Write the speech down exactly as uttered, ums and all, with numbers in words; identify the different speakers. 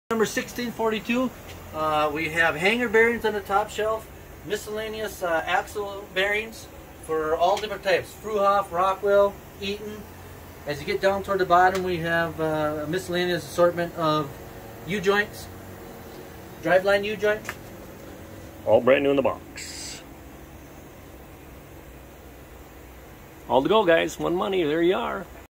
Speaker 1: Number sixteen forty-two, uh, we have hanger bearings on the top shelf, miscellaneous uh, axle bearings for all different types, Fruhoff, Rockwell, Eaton. As you get down toward the bottom, we have uh, a miscellaneous assortment of U-joints, driveline U-joints.
Speaker 2: All brand new in the box. All to go, guys. One money. There you are.